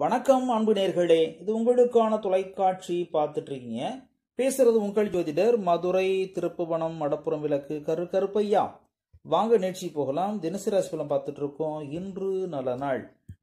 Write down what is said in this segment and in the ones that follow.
வணக்கம் அன்பு நேர்களே, இது உங்களுக்கான தொலைக்காட்சி பார்த்துட்டு இருக்கீங்க. பேசுறது உங்கள் ஜோதிடர் மதுரை திருப்புவனம் மடப்புறம் விளக்கு கருப்பையா. வாங்க நிகழ்ச்சி போகலாம். தினசரி ராசி பலன் பார்த்துட்டு இருக்கோம். இன்று நல்ல நாள்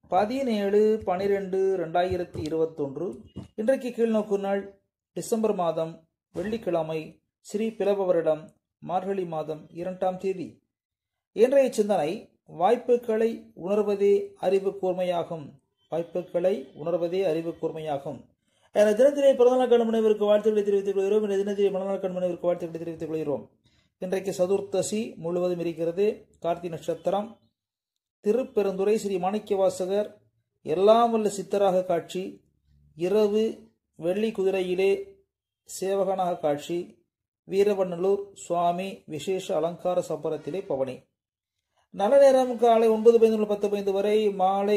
17/12/2021. இன்றைக்கு கீழ்நோக்கு நாள் டிசம்பர் மாதம் வெள்ளிக்கிழமை, ஸ்ரீ பிளவ வருடம் மார்கழி மாதம் 2ஆம் தேதி. இன்றைய சிந்தனை: வாய்ப்புகளை உணர்வதே அறிவு கூர்மையாகும். வாய்ப்புகளை உணர்வதே அறிவு கூர்மையாகும். தினத்திலே பிறந்தநாள் கண்மனைவருக்கு வாழ்த்துக்களை தெரிவித்துக் கொள்கிறோம். இந்த தினத்திலே மனநாள் கண்மனைவருக்கு வாழ்த்துக்களை தெரிவித்துக் கொள்கிறோம். இன்றைக்கு சதுர்த்தசி முழுவதும் இருக்கிறது. கார்த்திகை நட்சத்திரம். திருப்பெருந்துறை ஸ்ரீ மாணிக்கவாசகர் எல்லாம் வல்ல சித்தராக காட்சி. இரவு வெள்ளி குதிரையிலே சேவகனாக காட்சி. வீரவநல்லூர் சுவாமி விசேஷ அலங்கார சப்பரத்திலே பவனி. நல்ல நேரம் காலை 9:10 வரை, மாலை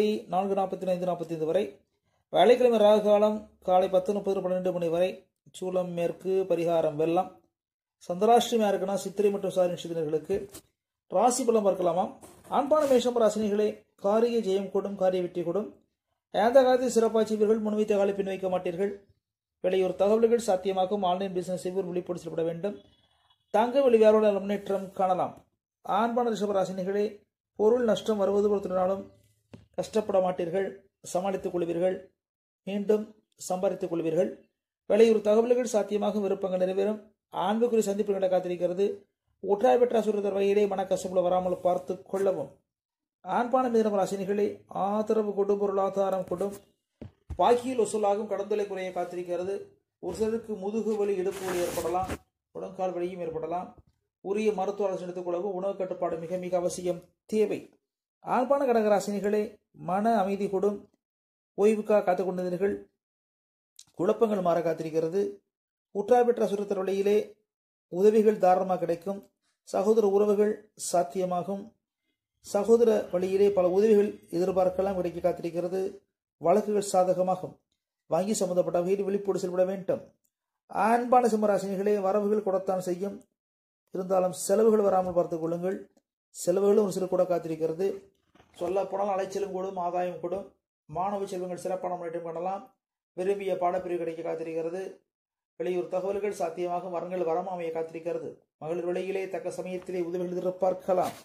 4:45 வரை. வேலைக்கிழமை ராகு காலம் காலை 10:30-12 வரை. சூலம் மேற்கு, பரிகாரம் வெள்ளம். சந்திராஷ்டமியா இருக்குன்னா சித்திரை மற்றும் சாரி நட்சத்திரங்களுக்கு. ராசி பலம் பார்க்கலாமா? ஆண்பான மேஷம் ராசினிகளே, காரிய ஜெயம் கூடும், காரிய வெற்றி கூடும். எந்த காலத்தில் சிறப்பாட்சியவர்கள் முன்வைத்த காலை பின் வைக்க மாட்டீர்கள். வெளியூர் தகவல்கள் சாத்தியமாகும். ஆன்லைன் பிசினஸ் செய்வோர் விழிப்போடு செயல்பட வேண்டும். தங்க வெளி வியாபார முன்னேற்றம் காணலாம். ஆண்பான ரிஷபராசினிகளே, பொருள் நஷ்டம் வருவது பொறுத்தினாலும் கஷ்டப்பட மாட்டீர்கள். சமாளித்துக் கொள்வீர்கள். மீண்டும் சம்பாதித்துக் கொள்வீர்கள். வெளியூர் தகவல்கள் சாத்தியமாகும். விருப்பங்கள் நிறைவேறும். ஆண்புக்குரிய சந்திப்புகளை காத்திருக்கிறது. ஒற்றாய் பெற்ற சுரதர் வகையிலே மனக்கசப்புல வராமல் பார்த்து கொள்ளவும். ஆண்பான மிதனம் ராசினிகளே, ஆதரவு கொடும், பொருளாதாரம் கொடும். பாக்கியில் வசூலாகும். கடந்தலை குறைய காத்திருக்கிறது. ஒரு சிலருக்கு முதுகு வலி, இடுப்பு வலி ஏற்படலாம். உடற்கால் வலியும் ஏற்படலாம். உரிய மருத்துவ ஆலோசனை எடுத்துக்கொள்ளவும். உணவு கட்டுப்பாடு மிக மிக அவசியம் தேவை. ஆண்பான கடகராசினிகளே, மன அமைதி கொடும். ஓய்வுக்காக காத்துக் கொண்டிருந்தீர்கள். குழப்பங்கள் மாற காத்திருக்கிறது. உற்றார் பெற்ற சுரத்தர் வழியிலே உதவிகள் தாராளமாக கிடைக்கும். சகோதர உறவுகள் சாத்தியமாகும். சகோதர வழியிலே பல உதவிகள் எதிர்பார்க்கலாம், கிடைக்க காத்திருக்கிறது. வழக்குகள் சாதகமாகும். வங்கி சம்பந்தப்பட்ட வகையில் விழிப்போடு செயல்பட வேண்டும். ஆண்பான சிம்மராசினிகளே, வரவுகள் கூடத்தான் செய்யும். இருந்தாலும் செலவுகள் வராமல் பார்த்துக் கொள்ளுங்கள். செலவுகளும் ஒரு சில கூட காத்திருக்கிறது. சொல்ல போனால் அலைச்சலும் கூடும், ஆதாயம் கூடும். மாணவ செல்வங்கள் சிறப்பான முன்னேற்றம் காணலாம். விரும்பிய பாடப்பிரிவு கிடைக்க காத்திருக்கிறது. வெளியூர் தகவல்கள் சாத்தியமாகும். வரங்கள் வரமும் அமைய காத்திருக்கிறது. மகளிர் விலையிலே தக்க சமயத்திலே உதவிகள் எதிர்பார்க்கலாம்.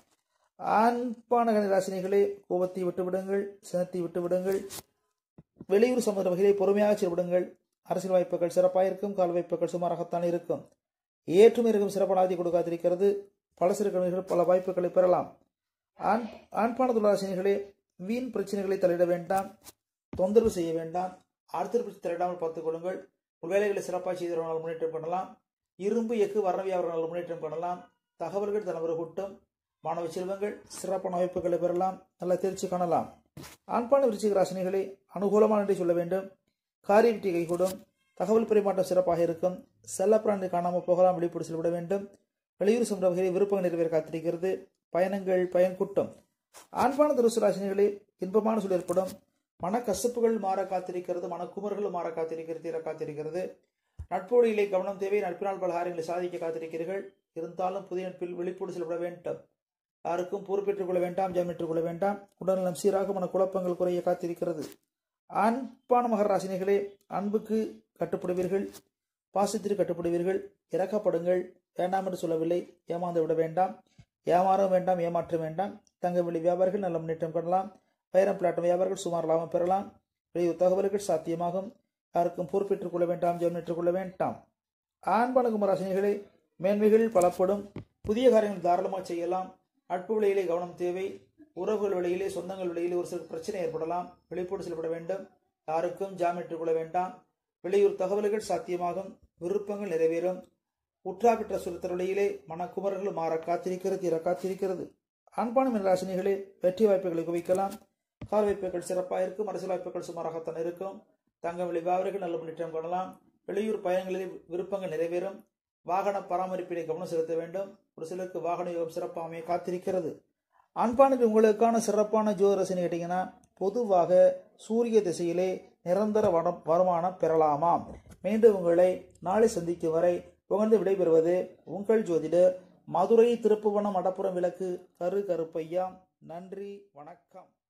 ஆண்பான கன்னிராசினிகளே, கோபத்தை விட்டுவிடுங்கள், சினத்தை விட்டுவிடுங்கள். வெளியூர் சம்பந்த வகையிலே பொறுமையாக செயல்படுங்கள். அரசியல் வாய்ப்புகள் சிறப்பாக இருக்கும். கால் வாய்ப்புகள் சுமாராகத்தான் இருக்கும். ஏற்றுமை இருக்கும். சிறப்பான ஆதி கொடுக்க காத்திருக்கிறது. பல சிறு கல்விகள் பல வாய்ப்புகளை பெறலாம். ஆண்பான துளாராசினிகளே, வீண் பிரச்சனைகளை தலையிட வேண்டாம். தொந்தரவு செய்ய வேண்டாம். அடுத்த தலையிடாமல் பார்த்துக் கொள்ளுங்கள். வேலைகளை சிறப்பாக செய்தவர்களால் முன்னேற்றம் பண்ணலாம். இரும்பு எஃகு வர்ணவியாளர்களால் முன்னேற்றம் பண்ணலாம். தகவல்கள் தனவர கூட்டம். மாணவ செல்வங்கள் சிறப்பான வாய்ப்புகளை பெறலாம். நல்ல தேர்ச்சி காணலாம். ஆண்பான விருச்சிக ராசினிகளே, அனுகூலமான என்று சொல்ல வேண்டும். காரிய வெற்றி கைகூடும். தகவல் பரிமாற்றம் சிறப்பாக இருக்கும். செல்லப்பிராணி காணாமல் போகலாம். விழிப்போடு செல்விட வேண்டும். வெளியூர் சென்ற வகையில் விருப்பங்கள் நிறைவேற காத்திருக்கிறது. பயணங்கள் பயன்கூட்டம். ஆண்பான தனுசு ராசினிகளே, இன்பமான சூழல் ஏற்படும். மனக்கசப்புகள் மாற காத்திருக்கிறது. மனக்குமர்கள் மாற காத்திருக்கிறது, தீர காத்திருக்கிறது. நட்போடியிலே கவனம் தேவை. நட்பினால் பல காரியங்களை சாதிக்க காத்திருக்கிறீர்கள். இருந்தாலும் புதிய நட்பில் விழிப்போடு செல்விட வேண்டும். யாருக்கும் பொறுப்பேற்றுக் கொள்ள வேண்டாம், ஜாமீற்றுக் கொள்ள வேண்டாம். உடல்நலம் சீராக மன குழப்பங்கள் குறைய காத்திருக்கிறது. ஆண்பான மகர ராசினிகளே, அன்புக்கு கட்டுப்படுவீர்கள். பாசத்திற்கு கட்டுப்படுவீர்கள். இறக்கப்படுங்கள். வேண்டாம் என்று சொல்லவில்லை. ஏமாந்து விட வேண்டாம். ஏமாறம் வேண்டாம், ஏமாற்ற வேண்டாம். தங்க வெளி வியாபாரிகள் நல்ல முன்னேற்றம் காணலாம். வைரம் பிளாட்டம் வியாபாரிகள் சுமார் லாபம் பெறலாம். வெளியூர் தகவல்கள் சாத்தியமாகும். யாருக்கும் பொறுப்பேற்றுக் கொள்ள வேண்டாம், ஜாமீற்றுக் கொள்ள வேண்டாம். ஆண்பான கும்பராசினிகளே, மேன்மைகள் பலப்படும். புதிய காரியங்கள் தாராளமாக செய்யலாம். நட்பு விலையிலே கவனம் தேவை. உறவுகள் வழியிலே, சொந்தங்கள் வழியிலே ஒரு சில பிரச்சனை ஏற்படலாம். விழிப்போடு செயல்பட வேண்டும். யாருக்கும் ஜாமீற்றுக் கொள்ள வேண்டாம். வெளியூர் தகவல்கள் சாத்தியமாகும். விருப்பங்கள் நிறைவேறும். உற்றார் பெற்ற சுரத்தர் வழியிலே மனக்குமர்கள் மாற காத்திருக்கிறது, தீர காத்திருக்கிறது. ஆண்பான மீனராசினிகளே, வெற்றி வாய்ப்புகளை குவிக்கலாம். கால் வாய்ப்புகள் சிறப்பாக இருக்கும். அரசியல் வாய்ப்புகள் சுமாராகத்தான் இருக்கும். தங்க வெளி வியாபாரிகள் நல்ல முன்னேற்றம் காணலாம். வெளியூர் பயணங்களில் விருப்பங்கள் நிறைவேறும். வாகன பராமரிப்பினை கவனம் செலுத்த வேண்டும். ஒரு சிலருக்கு வாகன யோகம் சிறப்பாக அமைய காத்திருக்கிறது. ஆண்பானுக்கு உங்களுக்கான சிறப்பான ஜோதிரசனை கேட்டீங்கன்னா, பொதுவாக சூரிய திசையிலே நிரந்தர வருமானம் பெறலாமாம். மீண்டும் உங்களை நாளை சந்திக்கும் வரை உகந்து விடைபெறுவது உங்கள் ஜோதிடர் மதுரை திருப்புவனம் மடப்புறம் விளக்கு கருப்பையா. நன்றி, வணக்கம்.